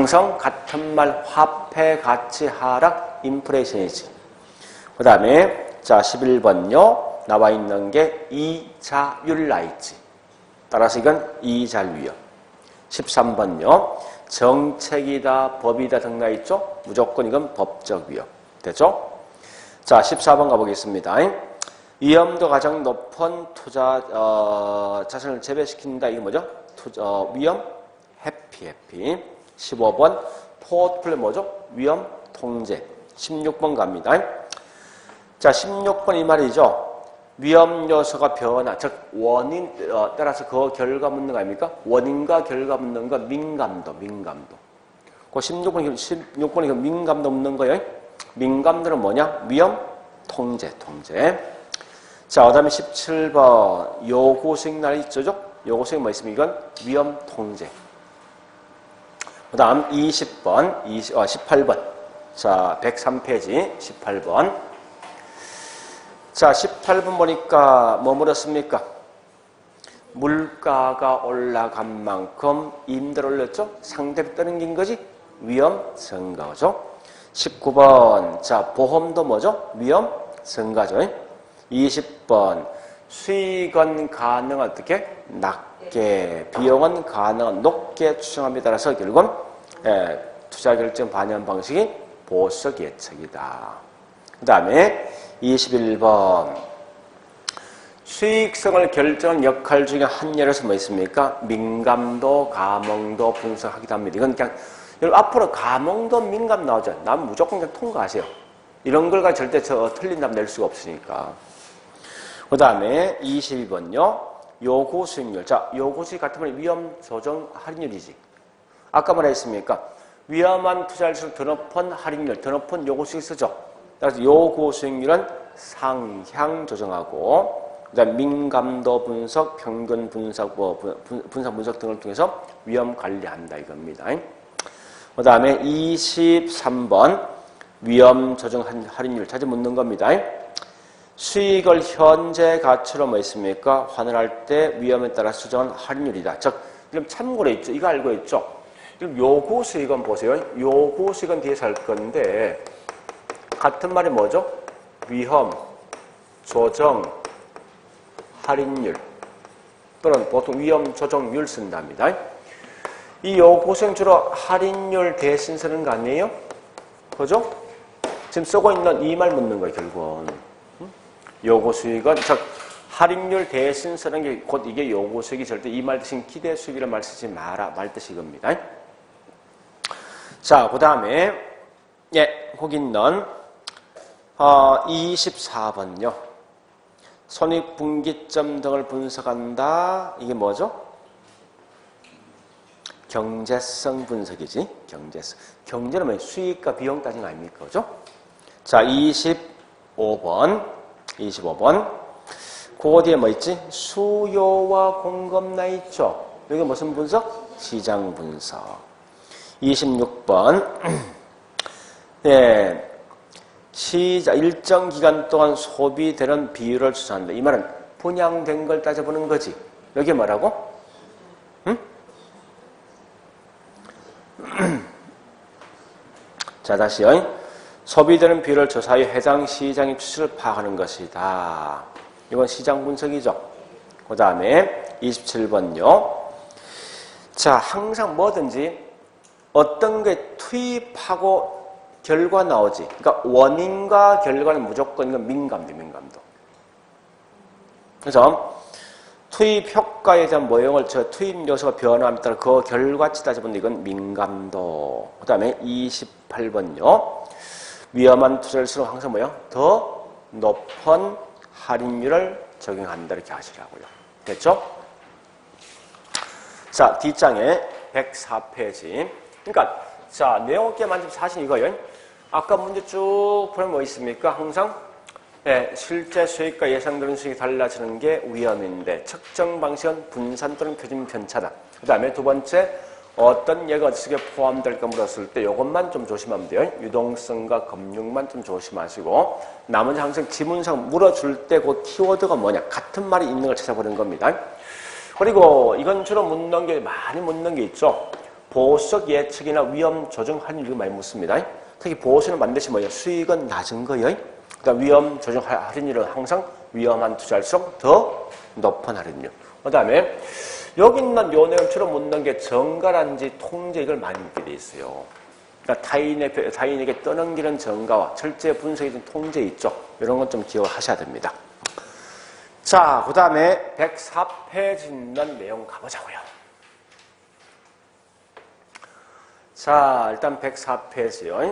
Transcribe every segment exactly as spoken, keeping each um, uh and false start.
항상 같은 말 화폐 가치 하락 인플레이션이지. 그 다음에 자 십일 번요. 나와 있는 게 이자율 나있지. 따라서 이건 이자율 위험. 십삼 번요. 정책이다 법이다 등 나있죠. 무조건 이건 법적 위험. 됐죠? 자 십사 번 가보겠습니다. 위험도 가장 높은 투자 어, 자산을 재배시킨다. 이게 뭐죠? 투자, 어, 위험 해피 해피. 십오 번 포트폴리오 뭐죠? 위험 통제. 십육 번 갑니다. 자 십육 번 이 말이죠. 위험 요소가 변화, 즉 원인 어, 따라서 그 결과 묻는 거 아닙니까? 원인과 결과 묻는 거 민감도, 민감도. 그 십육 번 십육 번이 민감도 묻는 거예요. 민감도는 뭐냐? 위험 통제, 통제. 자, 그다음에 십칠 번 요구 수익 날 있죠? 요구 수익 뭐 있습니까? 이건 위험 통제. 그다음 이십 번, 이십, 어, 십팔 번. 자, 백삼 페이지 십팔 번. 자, 십팔 번 보니까 뭐 물었습니까? 물가가 올라간 만큼 임대를 올렸죠? 상대비 떠넘긴 거지? 위험 증가죠. 십구 번. 자, 보험도 뭐죠? 위험 증가죠. 이십 번. 수익은 가능한 어떻게? 낮게. 비용은 가능한 높게 추정함에 따라서 결국은 예, 투자 결정 반영 방식이 보석 예측이다. 그 다음에 이십일 번. 수익성을 결정하는 역할 중에 한 예로서 뭐 있습니까? 민감도, 감흥도 분석하기도 합니다. 이건 그냥 여러분 앞으로 감흥도 민감 나오죠. 난 무조건 그냥 통과하세요. 이런 걸 가지고 절대 저 틀린 답 낼 수가 없으니까. 그 다음에 이십이 번요. 요구 수익률. 자, 요구 수익 같은 건 위험 조정 할인율이지. 아까 뭐라 했습니까? 위험한 투자일수록 더 높은 할인율, 더 높은 요구 수익 쓰죠. 그래서 요구 수익률은 상향 조정하고, 그다음 민감도 분석, 평균 분석, 뭐 분석 분석 등을 통해서 위험 관리한다 이겁니다. 그 다음에 이십삼 번 위험 조정 할인율 자주 묻는 겁니다. 수익을 현재 가치로 뭐 있습니까? 환원할 때 위험에 따라 수정한 할인율이다. 즉, 그럼 참고로 있죠. 이거 알고 있죠? 그럼 요구 수익은 보세요. 요구 수익은 뒤에서 할 건데 같은 말이 뭐죠? 위험, 조정, 할인율 또는 보통 위험 조정률 쓴답니다. 이 요구 수익 주로 할인율 대신 쓰는 거 아니에요? 그죠? 지금 쓰고 있는 이 말 묻는 거예요, 결국은. 요구 수익은, 즉, 할인율 대신 쓰는 게 곧 이게 요구 수익이 절대 이 말 대신 기대 수익이라는 말 쓰지 마라, 말 뜻이 이겁니다. 자, 그 다음에, 예, 거기 있는, 어, 이십사 번요. 손익분기점 등을 분석한다. 이게 뭐죠? 경제성 분석이지. 경제성. 경제는 뭐 수익과 비용 따진 거 아닙니까? 그죠? 자, 이십오 번. 이십오 번. 그거 뒤에 뭐 있지? 수요와 공급 나 있죠? 여기 무슨 분석? 시장 분석. 이십육 번. 네. 시자 일정 기간 동안 소비되는 비율을 추산한다. 이 말은 분양된 걸 따져보는 거지. 여기 뭐라고? 응? 자, 다시요. 소비되는 비율을 조사하여 해당 시장의 추세를 파악하는 것이다. 이건 시장 분석이죠. 그 다음에 이십칠 번요. 자, 항상 뭐든지 어떤 게 투입하고 결과 나오지. 그러니까 원인과 결과는 무조건 이건 민감도, 민감도. 그래서 투입 효과에 대한 모형을 저 투입 요소가 변화함에 따라 그 결과치 따져보는데 이건 민감도. 그 다음에 이십팔 번요. 위험한 투자일수록 항상 뭐요? 더 높은 할인율을 적용한다 이렇게 하시라고요. 됐죠? 자, 뒷장에 백사 페이지. 그러니까 자, 내용 없게 만지면 사실 이거요. 아까 문제 쭉 보면 뭐 있습니까? 항상 네, 실제 수익과 예상되는 수익이 달라지는 게 위험인데 측정 방식은 분산 또는 표준 편차다. 그 다음에 두 번째 어떤 예가 어떻게 포함될까 물었을 때 이것만 좀 조심하면 돼요. 유동성과 금융만 좀 조심하시고 나머지 항상 지문상 물어줄 때 그 키워드가 뭐냐 같은 말이 있는 걸 찾아보는 겁니다. 그리고 이건 주로 묻는 게 많이 묻는 게 있죠. 보수적 예측이나 위험 조정 할인율 많이 묻습니다. 특히 보수는 반드시 뭐예요? 수익은 낮은 거예요. 그러니까 위험 조정 할인율은 항상 위험한 투자일수록 더 높은 할인율. 그 다음에 여기 있는 요 내용처럼 묻는 게 정가란지 통제 이걸 많이 묻게 돼 있어요. 그러니까 타인에게, 타인에게 떠넘기는 정가와 철저히 분석이 된 통제 있죠. 이런 건 좀 기억하셔야 됩니다. 자, 그 다음에 백사 페이지 있는 내용 가보자고요. 자, 일단 백사 페이지요.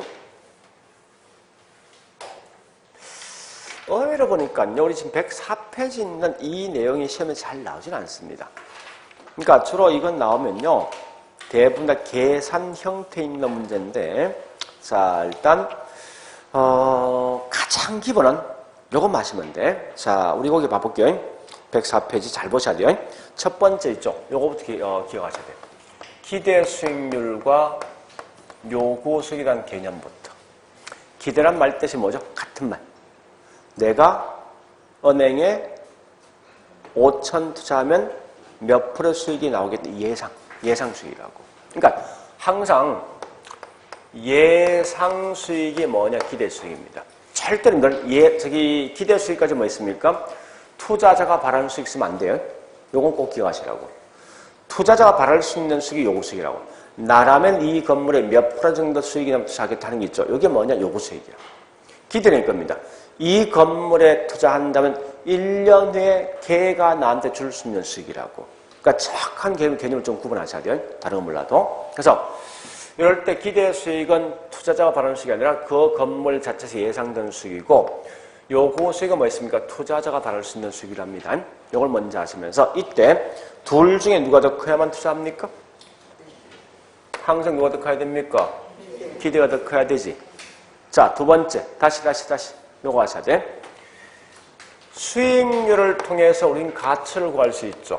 의외로 보니까요, 우리 지금 백사 페이지 있는 이 내용이 시험에 잘 나오진 않습니다. 그러니까 주로 이건 나오면요, 대부분 다 계산 형태 있는 문제인데, 자, 일단, 어, 가장 기본은 요거 마시면 돼. 자, 우리 거기 봐볼게요. 백사 페이지 잘 보셔야 돼요. 첫 번째 있죠. 요거부터 기, 어, 기억하셔야 돼요. 기대 수익률과 요구 수익이라는 개념부터. 기대란 말 뜻이 뭐죠? 같은 말. 내가 은행에 오천 투자하면 몇 프로 수익이 나오겠다. 예상. 예상 수익이라고. 그러니까 항상 예상 수익이 뭐냐? 기대 수익입니다. 절대로 예, 저기 기대 수익까지 뭐 있습니까? 투자자가 바라는 수익 쓰면 안 돼요. 요건 꼭 기억하시라고. 투자자가 바랄 수 있는 수익이 요구 수익이라고. 나라면 이 건물에 몇 프로 정도 수익이 나면 투자하겠다는 게 있죠. 이게 뭐냐? 요구 수익이야. 기대는 겁니다. 이 건물에 투자한다면 일 년 후에 걔가 나한테 줄 수 있는 수익이라고. 그러니까 정확한 개념, 개념을 좀 구분하셔야 돼요. 다른 건 몰라도. 그래서 이럴 때 기대 수익은 투자자가 바라는 수익이 아니라 그 건물 자체에서 예상되는 수익이고, 요구 수익은 뭐 있습니까? 투자자가 바랄 수 있는 수익이랍니다. 이걸 먼저 하시면서 이때 둘 중에 누가 더 커야만 투자합니까? 항상 누가 더 커야 됩니까? 기대가 더 커야 되지. 자, 두 번째. 다시 다시 다시 요거 하셔야 돼. 수익률을 통해서 우리는 가치를 구할 수 있죠.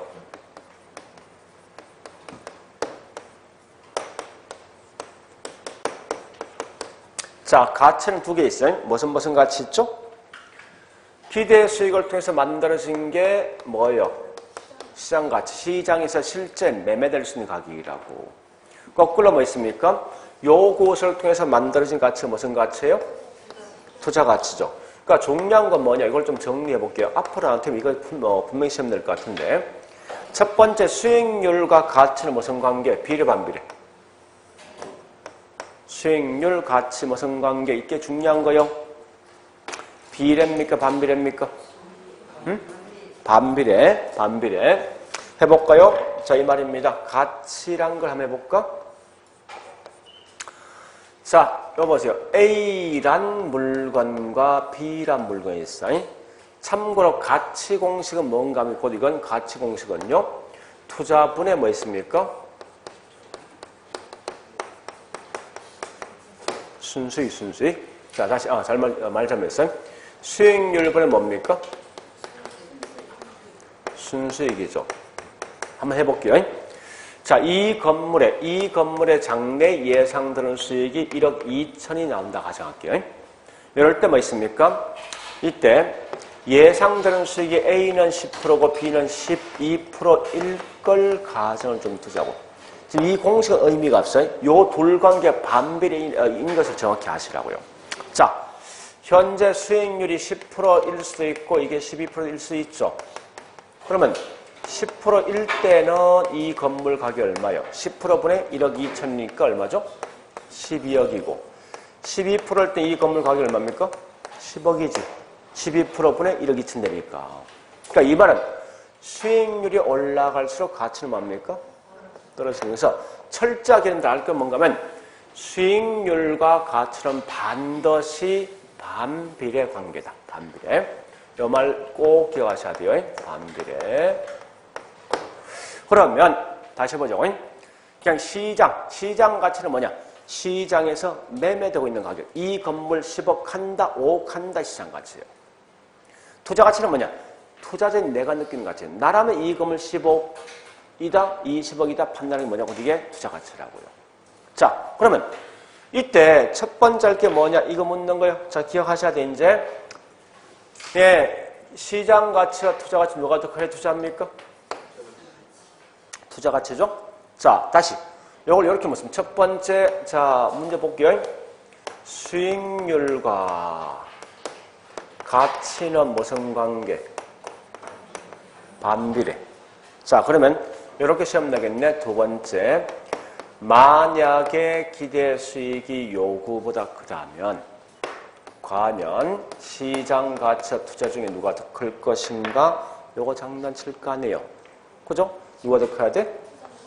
자, 가치는 두 개 있어요. 무슨 무슨 가치 있죠? 기대 수익을 통해서 만들어진 게 뭐예요? 시장 가치. 시장에서 실제 매매될 수 있는 가격이라고. 거꾸로 뭐 있습니까? 요것을 통해서 만들어진 가치가 무슨 가치예요? 투자 가치죠. 그러니까 중요한 건 뭐냐? 이걸 좀 정리해 볼게요. 앞으로 안 되면 이거 뭐 분명히 시험 낼 것 같은데. 첫 번째, 수익률과 가치는 무슨 관계? 비례 반비례. 수익률, 가치 무슨 관계? 이게 중요한 거요. 비례입니까? 반비례입니까? 응? 반비례, 반비례. 해볼까요? 자, 이 말입니다. 가치란 걸 한번 해볼까? 자, 여기 보세요. A란 물건과 B란 물건이 있어요. 참고로 가치 공식은 뭔가 하면 곧 이건 가치 공식은요. 투자분에 뭐 있습니까? 순수익, 순수익. 자, 다시, 아, 잘 말, 말 잘못했어요. 수익률분은 뭡니까? 순수익이죠. 한번 해볼게요. 자, 이 건물에, 이 건물의 장래 예상되는 수익이 일억 이천이 나온다 가정할게요. 이럴 때 뭐 있습니까? 이때 예상되는 수익이 A는 십 퍼센트고 B는 십이 퍼센트일 걸 가정을 좀 두자고. 지금 이 공식은 의미가 없어요. 요 둘 관계 반비례인 것을 정확히 아시라고요. 자, 현재 수익률이 십 퍼센트일 수도 있고 이게 십이 퍼센트일 수 있죠. 그러면 십 퍼센트일 때는 이 건물 가격이 얼마요? 십 퍼센트분의 일억 이천이니까 얼마죠? 십이억이고 십이 퍼센트일 때 이 건물 가격이 얼마입니까? 십억이지. 십이 퍼센트분의 일억 이천 되니까. 그러니까 이 말은 수익률이 올라갈수록 가치는 뭡니까? 떨어지면서 철저하게 알 건 뭔가 하면 수익률과 가치는 반드시 반비례 관계다. 반비례. 이 말 꼭 기억하셔야 돼요. 반비례. 그러면 다시 보죠. 그냥 시장, 시장 가치는 뭐냐? 시장에서 매매되고 있는 가격. 이 건물 십억 한다, 오억 한다 시장 가치예요. 투자 가치는 뭐냐? 투자자인 내가 느끼는 가치예요. 나라면 이 건물 십억이다, 이십억이다 판단이 뭐냐고 이게 투자 가치라고요. 자, 그러면 이때 첫 번째 할 게 뭐냐? 이거 묻는 거예요. 자, 기억하셔야 돼, 이제. 예, 시장 가치와 투자 가치 누가 더 크게 투자합니까? 투자 가치죠? 자, 다시. 요걸 이렇게 묻습니다. 첫 번째, 자, 문제 볼게요. 수익률과 가치는 무슨 관계? 반비례. 자, 그러면 이렇게 시험 나겠네. 두 번째, 만약에 기대 수익이 요구보다 크다면 과연 시장 가치와 투자 중에 누가 더 클 것인가? 요거 장난칠 거 아니에요. 그죠? 누가 더 커야 돼?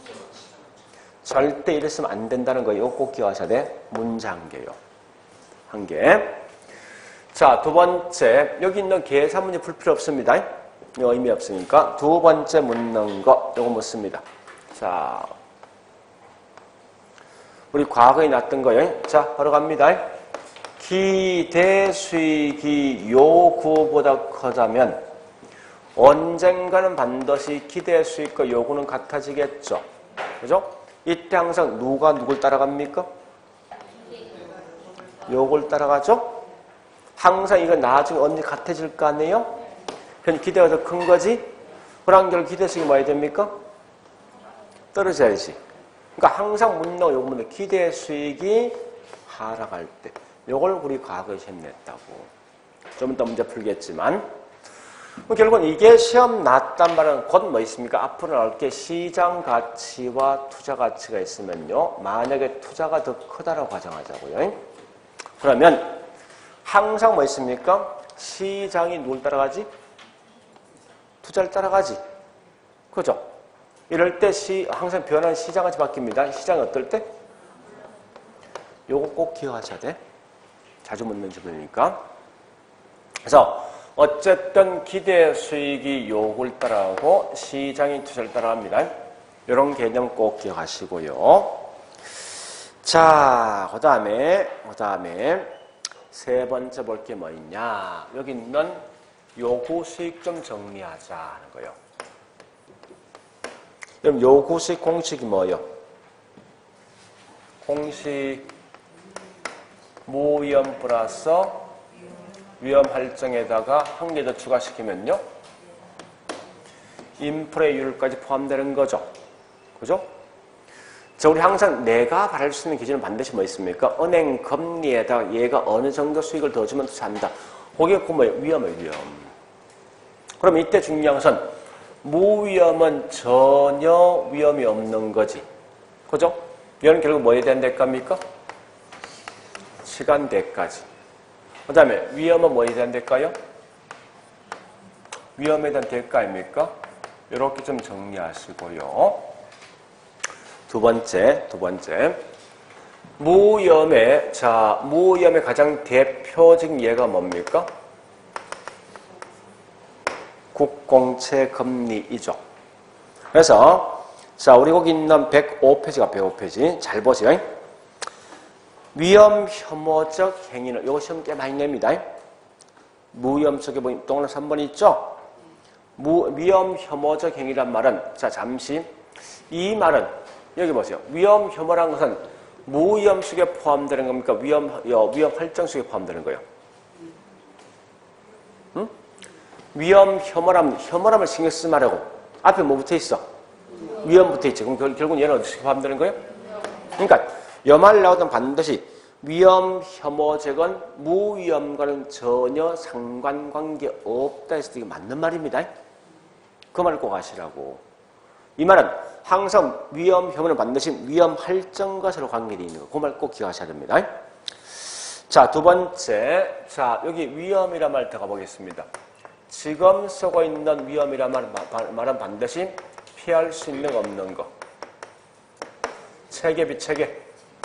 절대 이랬으면 안 된다는 거예요. 이거 꼭 기억하셔야 돼. 문제 한 개요. 한 개. 자, 두 번째. 여기 있는 계산 문제 풀 필요 없습니다. 이거 의미 없으니까. 두 번째 묻는 거. 요거 묻습니다. 자, 우리 과거에 났던 거예요. 자, 바로 갑니다. 기대 수익이 요구보다 크다면 언젠가는 반드시 기대 수익과 요구는 같아지겠죠. 그죠? 이때 항상 누가 누굴 따라갑니까? 요걸 따라가죠? 항상 이거 나중에 언제 같아질 거 아니에요? 그럼 기대가 더 큰 거지? 그런 결 기대 수익이 뭐 해야 됩니까? 떨어져야지. 그러니까 항상 묻는 요거 묻는 기대 수익이 하락할 때 요걸 우리 과거에 시험 냈다고. 좀 이따 문제 풀겠지만 결국은 이게 시험 났단 말은 곧 뭐 있습니까? 앞으로 나올 게 시장 가치와 투자 가치가 있으면요. 만약에 투자가 더 크다라고 가정하자고요. 그러면 항상 뭐 있습니까? 시장이 누굴 따라가지? 투자를 따라가지. 그죠? 이럴 때 시, 항상 변하는 시장같이 바뀝니다. 시장이 어떨 때? 요거 꼭 기억하셔야 돼. 자주 묻는 질문이니까. 그래서 어쨌든 기대 수익이 요구를 따라가고 시장이 투자를 따라갑니다. 이런 개념 꼭 기억하시고요. 자, 그 다음에, 그 다음에 세 번째 볼 게 뭐 있냐. 여기 있는 요구 수익 좀 정리하자 하는 거예요. 그럼 요구 수익 공식이 뭐예요? 공식 무위험 플러스 위험 할증에다가 한 개 더 추가시키면요. 인플레이율까지 포함되는 거죠. 그죠? 자, 우리 항상 내가 바랄 수 있는 기준은 반드시 뭐 있습니까? 은행 금리에다가 얘가 어느 정도 수익을 더 주면 투자한다. 그게 그 뭐예요? 위험이에요, 위험. 그럼 이때 중요한 것은 무위험은 전혀 위험이 없는 거지. 그죠? 이거는 결국 뭐에 대한 대가입니까? 시간대까지. 그 다음에 위험은 뭐에 대한 대가요? 위험에 대한 대가입니까? 이렇게 좀 정리하시고요. 두 번째, 두 번째. 무위험의, 자, 무위험의 가장 대표적인 예가 뭡니까? 국공채 금리이죠. 그래서, 자, 우리 거기 있는 백오 페이지가 백오 페이지. 잘 보세요. 위험 혐오적 행위는, 이거 시험 꽤 많이 냅니다. 무위험 쪽에 보면 동그란 삼 번 있죠? 무, 위험 혐오적 행위란 말은, 자, 잠시. 이 말은, 여기 보세요. 위험 혐오란 것은 무위험 속에 포함되는 겁니까? 위험, 위험 할증 속에 포함되는 거예요. 응? 위험 혐오람, 혐오람을 신경 쓰지 말라고. 앞에 뭐 붙어 있어? 위험 붙어 있지. 그럼 결, 결국은 얘는 어디서 포함되는 거예요? 그러니까, 여말 나오던 반드시 위험 혐오적은 무위험과는 전혀 상관관계 없다 해서 이게 맞는 말입니다. 그 말을 꼭 아시라고. 이 말은 항상 위험 혐오는 반드시 위험 할증과 서로 관계되어 있는 거. 그 말 꼭 기억하셔야 됩니다. 자, 두 번째. 자, 여기 위험이란 말 들어가 보겠습니다. 지금 쓰고 있는 위험이란 말, 말은 반드시 피할 수 있는 거 없는 거. 체계 비체계.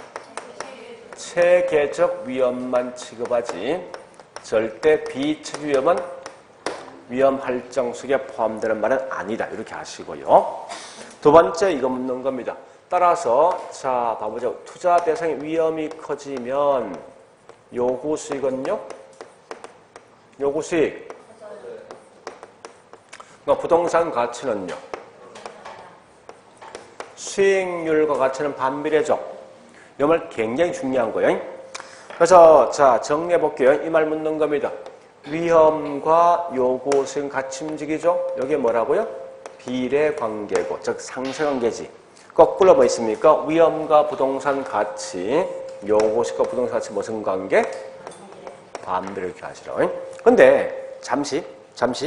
체계적 위험만 취급하지 절대 비체계 위험은 위험 할증 속에 포함되는 말은 아니다. 이렇게 아시고요. 두 번째 이거 묻는 겁니다. 따라서 자 봐보죠. 투자 대상의 위험이 커지면 요구 수익은요? 요구 수익. 그러니까 부동산 가치는요? 수익률과 가치는 반비례죠. 이 말 굉장히 중요한 거예요. 그래서 자 정리해 볼게요. 이 말 묻는 겁니다. 위험과 요구 수익은 같이 움직이죠. 여기 뭐라고요? 비례 관계고, 즉 상쇄관계지. 거꾸로 뭐 있습니까? 위험과 부동산 가치, 요구식과 부동산 가치 무슨 관계? 반대로 이렇게 하시라고. 근데 잠시, 잠시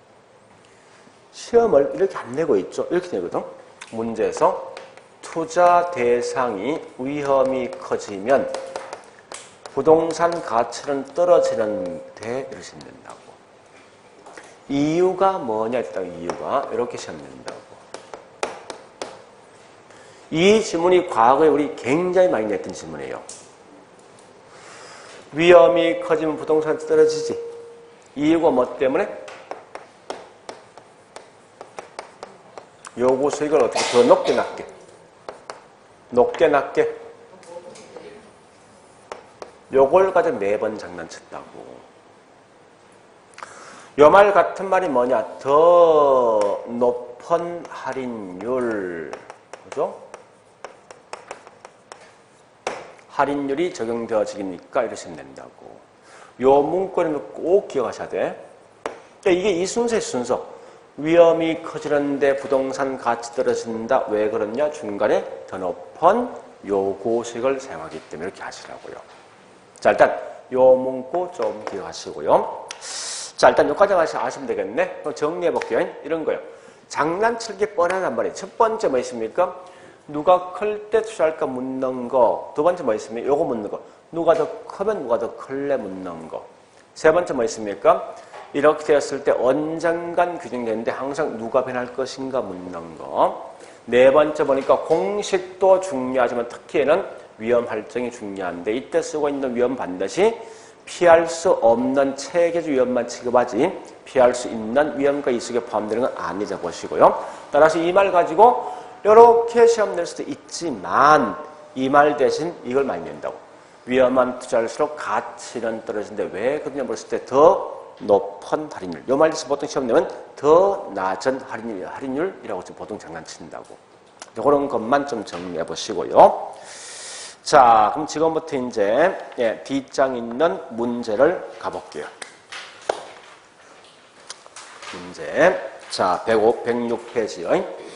시험을 이렇게 안 내고 있죠. 이렇게 내거든. 문제에서 투자 대상이 위험이 커지면 부동산 가치는 떨어지는데 이렇게 시험 낸다고. 이유가 뭐냐 했다. 이유가 이렇게 시험 낸다고. 이 질문이 과거에 우리 굉장히 많이 냈던 질문이에요. 위험이 커지면 부동산이 떨어지지. 이유가 뭐 때문에? 요구 수익을 어떻게 더 높게 낮게? 높게 낮게? 요걸 가지고 매번 장난쳤다고. 요 말 같은 말이 뭐냐? 더 높은 할인율. 그죠? 할인율이 적용되어지니까 이러시면 된다고. 요 문구는 꼭 기억하셔야 돼. 그러니까 이게 이 순서의 순서. 위험이 커지는데 부동산 가치 떨어진다. 왜 그러냐? 중간에 더 높은 요구식을 사용하기 때문에 이렇게 하시라고요. 자, 일단 요 문구 좀 기억하시고요. 자, 일단 여기까지만 아시면 되겠네. 그럼 정리해 볼게요. 이런 거요. 장난칠 게 뻔한 말이에요. 첫 번째 뭐 있습니까? 누가 클 때 투자할까 묻는 거. 두 번째 뭐 있습니까? 요거 묻는 거. 누가 더 크면 누가 더 클래 묻는 거. 세 번째 뭐 있습니까? 이렇게 되었을 때 언젠간 규정되는데 항상 누가 변할 것인가 묻는 거. 네 번째 보니까 공식도 중요하지만 특히에는 위험 할증이 중요한데 이때 쓰고 있는 위험 반드시 피할 수 없는 체계적 위험만 취급하지 피할 수 있는 위험과 이속에 포함되는 건 아니자 보시고요. 따라서 이 말 가지고 이렇게 시험 낼 수도 있지만 이 말 대신 이걸 많이 낸다고. 위험한 투자일수록 가치는 떨어지는데 왜 그러냐 물었을 때 더 높은 할인율. 이 말에서 보통 시험 내면 더 낮은 할인율, 할인율이라고 좀 보통 장난친다고. 그런 것만 좀 정리해 보시고요. 자, 그럼 지금부터 이제 예, 뒷장 있는 문제를 가볼게요. 문제. 자, 백오, 백육 페이지요.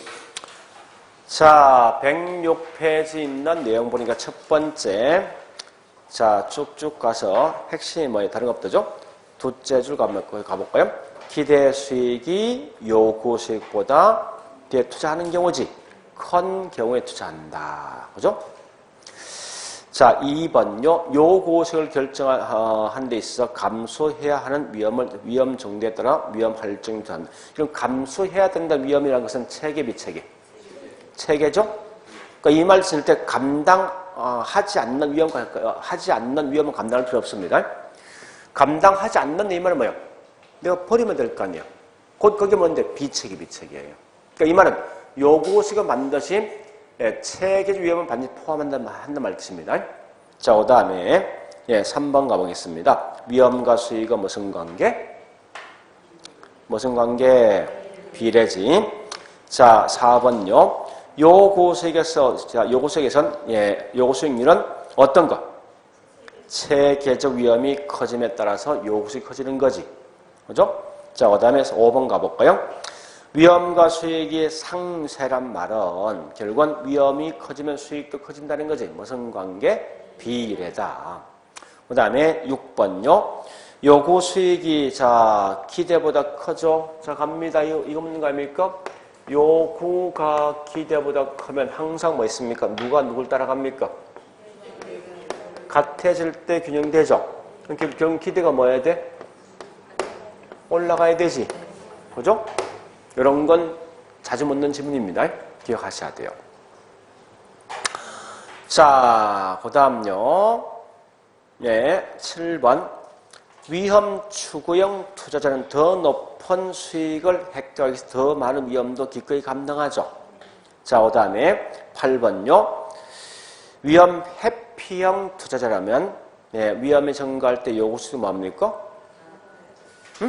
자, 백육 페이지 있는 내용 보니까 첫 번째. 자, 쭉쭉 가서 핵심이 뭐예요? 다른 것보다죠? 둘째 줄 가볼까요? 기대 수익이 요구 수익보다 뒤에 투자하는 경우지. 큰 경우에 투자한다. 그죠? 자, 이 번요. 요구 수익을 결정한 데 있어서 감수해야 하는 위험을, 위험 정도에 따라 위험 할증이 한다. 그럼 감수해야 된다 위험이라는 것은 체계 비체계. 체계죠? 그러니까 이 말 쓸 때 감당하지 않는 위험, 하지 않는 위험은 감당할 필요 없습니다. 감당하지 않는 이 말은 뭐예요? 내가 버리면 될 거 아니에요. 곧 그게 뭔데? 비체계, 비체계예요. 그러니까 이 말은 요구식은 반드시 예, 체계적 위험은 반드시 포함한다는 한다 말 뜻입니다. 자, 그 다음에 예, 삼 번 가보겠습니다. 위험과 수익은 무슨 관계? 무슨 관계? 비례지. 자, 사 번요. 요구수익에서, 자, 요구수익에선, 예, 요구수익률은 어떤 거? 체계적 위험이 커짐에 따라서 요구수익이 커지는 거지. 그죠? 자, 그 다음에 오 번 가볼까요? 위험과 수익이 상쇄란 말은 결국은 위험이 커지면 수익도 커진다는 거지. 무슨 관계? 비례다. 그 다음에 육 번요. 요구 수익이 자 기대보다 커져. 자 갑니다. 이거, 이거 묻는 거 아닙니까? 요구가 기대보다 크면 항상 뭐 있습니까? 누가 누굴 따라갑니까? 같아질 때 균형되죠. 그럼 기대가 뭐 해야 돼? 올라가야 되지. 그죠? 이런 건 자주 묻는 질문입니다. 기억하셔야 돼요. 자, 그 다음요. 네, 칠 번. 위험 추구형 투자자는 더 높은 수익을 획득하기 위해서 더 많은 위험도 기꺼이 감당하죠. 자, 그 다음에 팔 번요. 위험 회피형 투자자라면 네, 위험이 증가할 때 요구수익이 뭡니까? 응?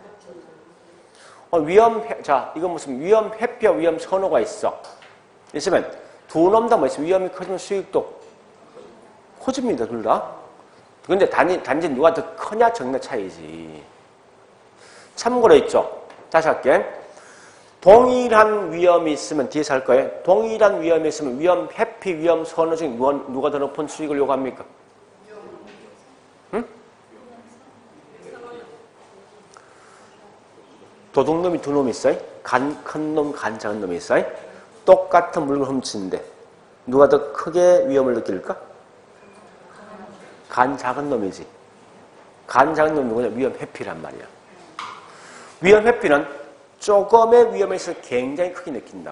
어, 위험, 회, 자, 이건 무슨 위험 회피와 위험 선호가 있어. 있으면 두 놈 다 뭐 있어? 위험이 커지면 수익도 커집니다, 둘 다. 근데 단지, 단지 누가 더 크냐 적냐 차이지. 참고로 있죠. 다시 할게. 동일한 위험이 있으면 뒤에서 할 거예요. 동일한 위험이 있으면 위험 회피, 위험 선호 중에 누가 더 높은 수익을 요구합니까? 응? 도둑놈이 두 놈이 있어요. 간 큰 놈, 간 작은 놈이 있어요. 똑같은 물건을 훔치는데 누가 더 크게 위험을 느낄까? 간 작은 놈이지. 간 작은 놈이 누구냐? 위험 회피란 말이야. 위험 회피는 조금의 위험에 있어서 굉장히 크게 느낀다고.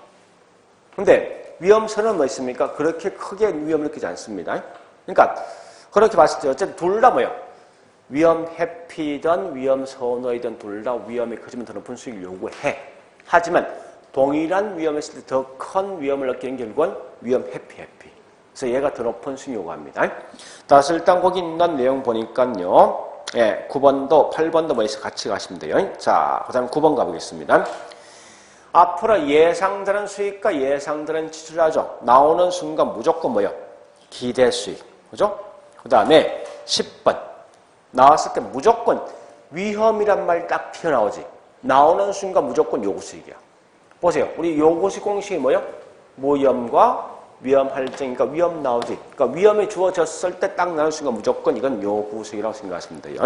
근데 위험선은 뭐 있습니까? 그렇게 크게 위험을 느끼지 않습니다. 그러니까 그렇게 봤을 때 어쨌든 둘 다 뭐예요? 위험 회피든 위험 선호이든 둘 다 위험이 커지면 더 높은 수익을 요구해. 하지만 동일한 위험에 있을 때 더 큰 위험을 느끼는 결국은 위험 회피 회피. 그래서 얘가 더 높은 수익을 요구합니다. 따라서 일단 거기 있는 내용 보니까요. 예, 구 번도 팔 번도 뭐 있어 같이 가시면 돼요. 자, 그 다음 구 번 가보겠습니다. 앞으로 예상되는 수익과 예상되는 지출하죠. 나오는 순간 무조건 뭐요? 기대 수익. 그죠? 그 다음에 십 번. 나왔을 때 무조건 위험이란 말이 딱 튀어나오지. 나오는 순간 무조건 요구 수익이야. 보세요. 우리 요구 수익 공식이 뭐요? 모위험과 위험 할증이니까 위험 나오지. 그러니까 위험이 주어졌을 때 딱 나올 순간 무조건 이건 요구수익이라고 생각하시면 돼요.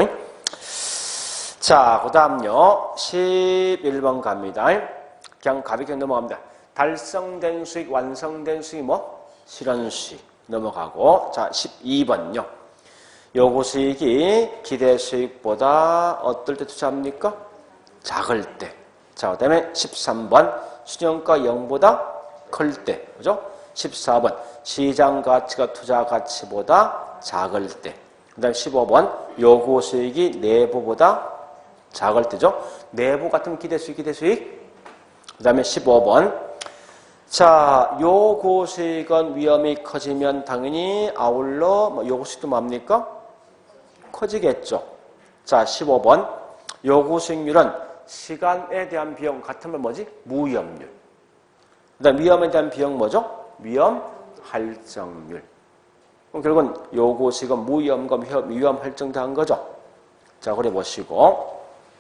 자, 그 다음요. 십일 번 갑니다. 그냥 가볍게 넘어갑니다. 달성된 수익, 완성된 수익, 뭐? 실현수익. 넘어가고. 자, 십이 번요. 요구수익이 기대수익보다 어떨 때 투자합니까? 작을 때. 자, 그 다음에 십삼 번. 수령가 영보다 클 때. 그죠? 십사 번. 시장 가치가 투자 가치보다 작을 때. 그 다음에 십오 번. 요구 수익이 내부보다 작을 때죠. 내부 같으면 기대 수익, 기대 수익. 그 다음에 십오 번. 자, 요구 수익은 위험이 커지면 당연히 아울러 뭐 요구 수익도 뭡니까? 커지겠죠. 자, 십오 번. 요구 수익률은 시간에 대한 비용 같으면 뭐지? 무위험률. 그 다음 위험에 대한 비용 뭐죠? 위험 할증률. 그럼 결국은 요구수익은 무위험과 위험 할증당한 거죠. 자, 그래 보시고.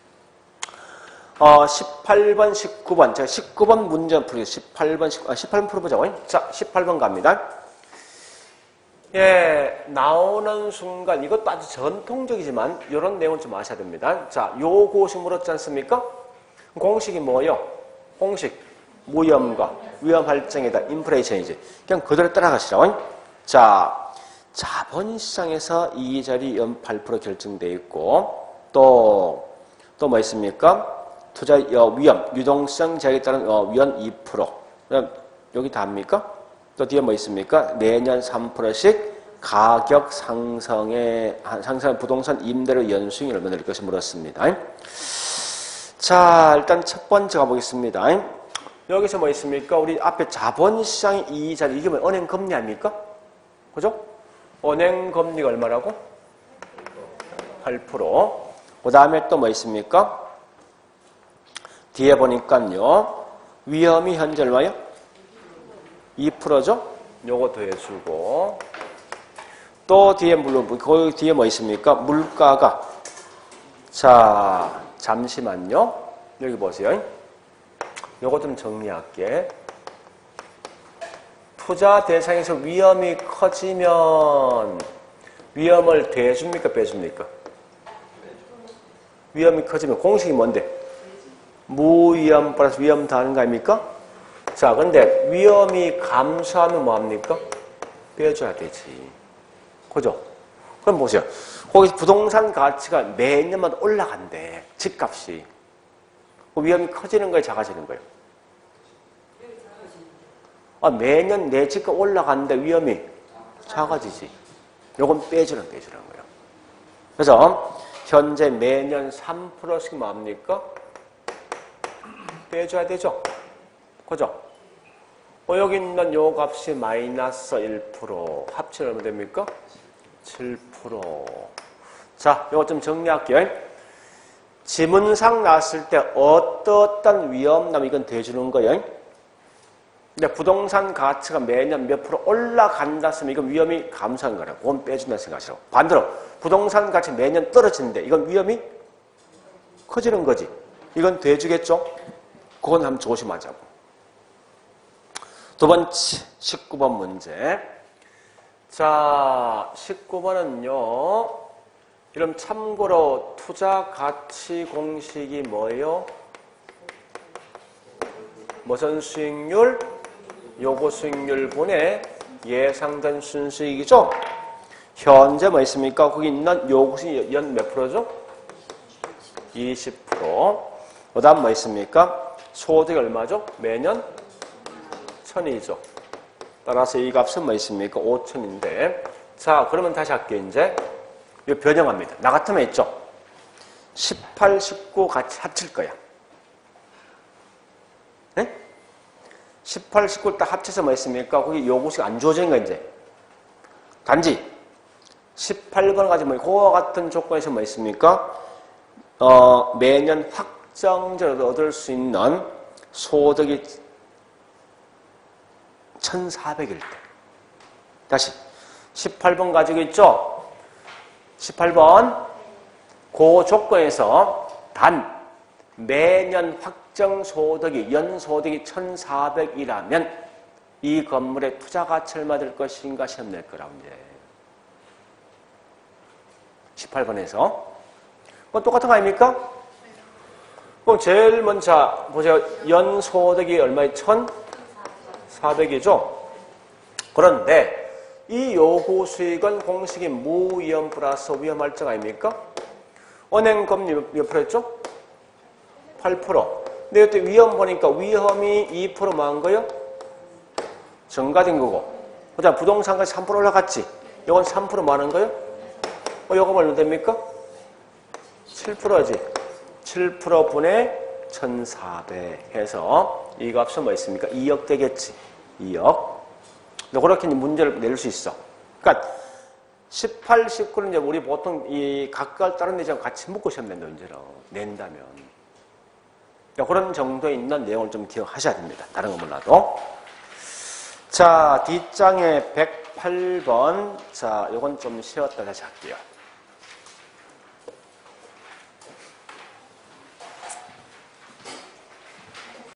어, 십팔 번, 십구 번. 제가 십구 번 문제 풀기. 십팔 번, 십구, 아, 십팔 번 풀어보자고요. 자, 십팔 번 갑니다. 예, 나오는 순간, 이것도 아주 전통적이지만, 이런 내용은 좀 아셔야 됩니다. 자, 요구수익 물었지 않습니까? 공식이 뭐예요? 공식. 무위험과 위험 할증이다. 인플레이션이지. 그냥 그대로 따라가시라고. 자, 자본시장에서 이자리 연 팔 퍼센트 결정돼 있고, 또, 또 뭐 있습니까? 투자 위험, 유동성 제약에 따른 위험 이 퍼센트. 그럼 여기 답니까? 또 뒤에 뭐 있습니까? 내년 삼 퍼센트씩 가격 상승에, 상승한 부동산 임대료 연수익이 얼마나 될 것이 물었습니다. 자, 일단 첫 번째 가보겠습니다. 여기서 뭐 있습니까? 우리 앞에 자본시장의 이자리, 이게 뭐 은행 금리 아닙니까? 그죠? 은행 금리가 얼마라고? 팔 퍼센트. 그 다음에 또 뭐 있습니까? 뒤에 보니까요. 위험이 현재 얼마요? 이 퍼센트죠? 요거 더해주고. 또 뒤에 물론, 그 뒤에 뭐 있습니까? 물가가. 자, 잠시만요. 여기 보세요. 요거 좀 정리할게. 투자 대상에서 위험이 커지면 위험을 대줍니까? 빼줍니까? 위험이 커지면 공식이 뭔데? 무위험 플러스 위험 더하는 거 아닙니까? 자, 근데 위험이 감소하면 뭐합니까? 빼줘야 되지. 그죠? 그럼 보세요. 거기 부동산 가치가 매년마다 올라간대. 집값이. 위험이 커지는 거예요? 작아지는 거예요? 아, 매년 내 집값 올라가는데 위험이 작아지지. 요건 빼주는 빼주는 거예요. 그래서 현재 매년 삼 퍼센트씩 뭡니까? 빼줘야 되죠. 그죠? 어, 여기 있는 요 값이 마이너스 일 퍼센트. 합치면 얼마 됩니까? 칠 퍼센트. 자, 요거 좀 정리할게요. 지문상 나왔을 때 어떠한 위험남 이건 대주는 거예요. 근데 부동산 가치가 매년 몇 프로 올라간다 했으면 이건 위험이 감소한 거라고. 그건 빼준다 생각하시라고. 반대로 부동산 가치 매년 떨어지는데 이건 위험이 커지는 거지. 이건 대주겠죠. 그건 한번 조심하자고. 두 번째, 십구 번 문제. 자, 십구 번은요. 이런 참고로 투자 가치 공식이 뭐예요? 무슨 수익률? 요구 수익률 분의 예상된 순수익이죠? 현재 뭐 있습니까? 거기 있는 요구 수익 연 몇 프로죠? 이십 퍼센트. 그 다음 뭐 있습니까? 소득이 얼마죠? 매년 천이죠. 따라서 이 값은 뭐 있습니까? 오천인데. 자, 그러면 다시 할게요, 이제. 이거 변형합니다. 나 같으면 있죠? 십팔, 십구 같이 합칠 거야. 네? 십팔, 십구 딱 합쳐서 뭐 있습니까? 거기 요구식 안 주어진 거 이제. 단지 십팔 번 가지고 그와 같은 조건에서 뭐 있습니까? 어, 매년 확정적으로 얻을 수 있는 소득이 천사백일 때. 다시 십팔 번 가지고 있죠? 십팔 번 그 조건에서 단 매년 확정 소득이 연소득이 천사백이라면 이 건물의 투자 가치 얼마 될 것인가 시험 낼 거라고 이제. 십팔 번에서 뭐 똑같은 거 아닙니까? 그럼 제일 먼저 보세요. 연소득이 얼마에 천사백이죠? 그런데 이 요구 수익은 공식이 무위험 플러스 위험 할증 아닙니까? 은행 금리 몇 프로였죠? 팔 퍼센트. 근데 이때 위험 보니까 위험이 이 퍼센트 뭐 한 거예요? 증가된 거고. 그다음 부동산까지 삼 퍼센트 올라갔지? 이건 삼 퍼센트 뭐 하는 거예요? 어, 이거 얼마 됩니까? 칠 퍼센트지. 칠 퍼센트 분의 천사백 해서 이 값은 뭐 있습니까? 이억 되겠지. 이억. 그렇게 문제를 낼 수 있어. 그러니까 십팔, 십구는 이제 우리 보통 이 각각 다른 내지하고 같이 묶고 시험 낸다, 문제로 낸다면. 그런 정도에 있는 내용을 좀 기억하셔야 됩니다. 다른 거 몰라도. 자, 뒷장에 백팔 번. 자, 요건 좀 쉬었다 다시 할게요.